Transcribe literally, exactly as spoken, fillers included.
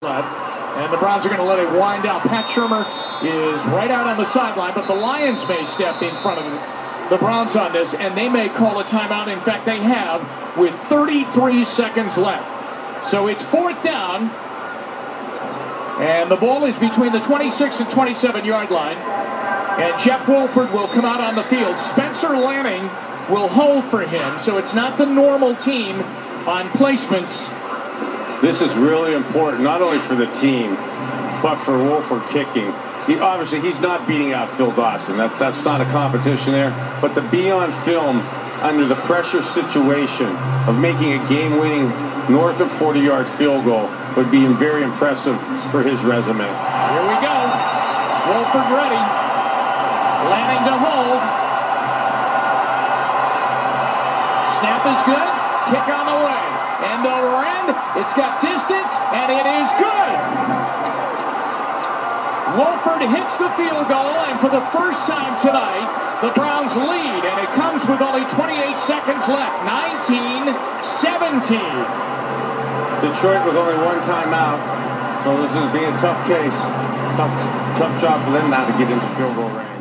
And the Browns are going to let it wind out. Pat Shurmur is right out on the sideline, but the Lions may step in front of the Browns on this, and they may call a timeout. In fact, they have, with thirty-three seconds left. So it's fourth down, and the ball is between the twenty-six and twenty-seven yard line. And Jeff Wolfert will come out on the field. Spencer Lanning will hold for him, so it's not the normal team on placements. This is really important, not only for the team, but for Wolfert kicking. He, obviously, he's not beating out Phil Dawson. That, that's not a competition there. But to be on film under the pressure situation of making a game-winning north of forty yard field goal would be very impressive for his resume. Here we go. Wolfert ready. Lanning to hold. Snap is good. Kick on the way. And the end, it's got distance, and it is good. Wolfert hits the field goal, and for the first time tonight, the Browns lead, and it comes with only twenty-eight seconds left. nineteen seventeen. Detroit with only one timeout, so this is being a tough case. Tough, tough job for them now to get into field goal range.